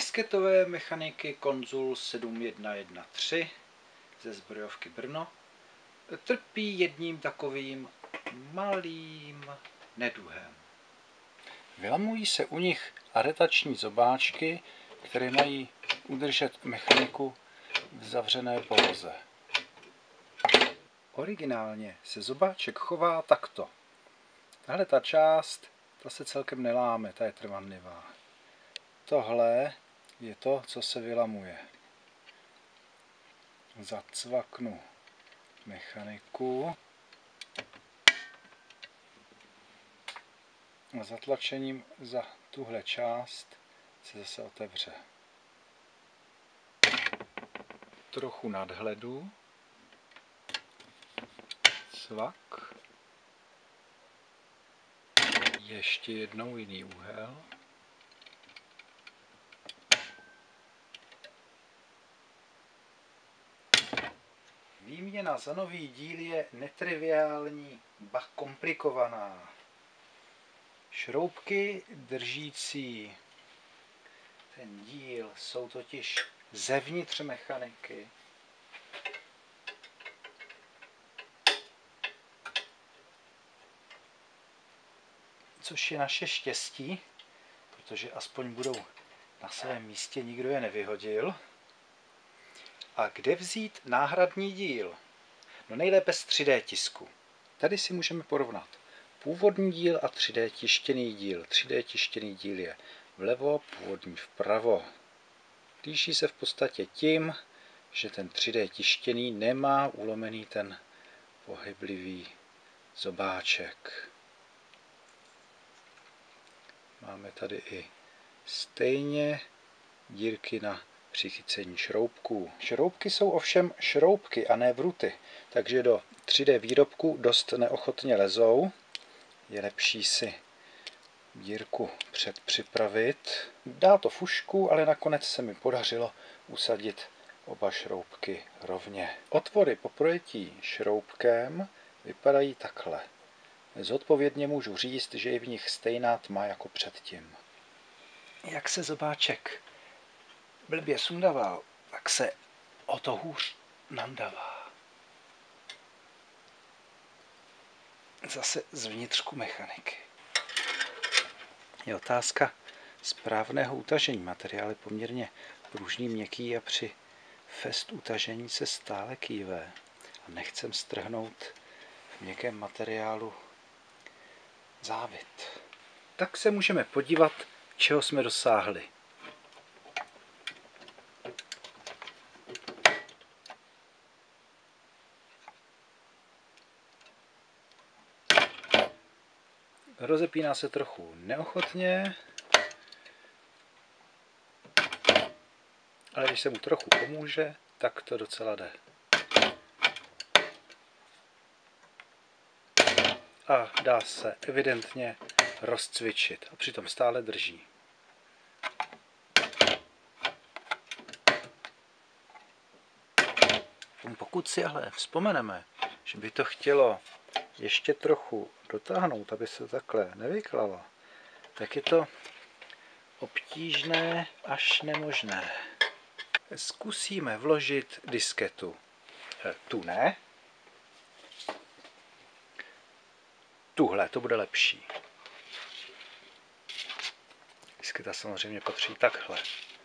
disketové mechaniky Konzul 7113 ze zbrojovky Brno trpí jedním takovým malým neduhem. Vylamují se u nich aretační zobáčky, které mají udržet mechaniku v zavřené poloze. Originálně se zobáček chová takto. Tahle ta část, ta se celkem neláme, ta je trvanlivá. Tohle je to, co se vylamuje. Zacvaknu mechaniku a zatlačením za tuhle část se zase otevře. Trochu nadhledu. Cvak. Ještě jednou jiný úhel. Výměna za nový díl je netriviální, ba komplikovaná. Šroubky držící ten díl jsou totiž zevnitř mechaniky. Což je naše štěstí, protože aspoň budou na svém místě, nikdo je nevyhodil. A kde vzít náhradní díl? No nejlépe z 3D tisku. Tady si můžeme porovnat původní díl a 3D tištěný díl. 3D tištěný díl je vlevo, původní vpravo. Líší se v podstatě tím, že ten 3D tištěný nemá ulomený ten pohyblivý zobáček. Máme tady i stejně dírky na přichycení šroubků. Šroubky jsou ovšem šroubky a ne vruty, takže do 3D výrobku dost neochotně lezou. Je lepší si dírku předpřipravit. Dá to fušku, ale nakonec se mi podařilo usadit oba šroubky rovně. Otvory po projetí šroubkem vypadají takhle. Zodpovědně můžu říct, že je v nich stejná tma jako předtím. Jak se zobáček blbě sundával, tak se o to hůř nandavá. Zase zvnitřku mechaniky. Je otázka správného utažení. Materiál je poměrně pružný, měkký a při fest utažení se stále kýve. A nechcem strhnout v měkkém materiálu závit. Tak se můžeme podívat, čeho jsme dosáhli. Rozepíná se trochu neochotně, ale když se mu trochu pomůže, tak to docela jde. A dá se evidentně rozcvičit a přitom stále drží. Pokud si ale vzpomeneme, že by to chtělo ještě trochu dotáhnout, aby se takhle nevyklalo, tak je to obtížné až nemožné. Zkusíme vložit disketu. Tu ne. Tuhle, to bude lepší. Disketa samozřejmě patří takhle.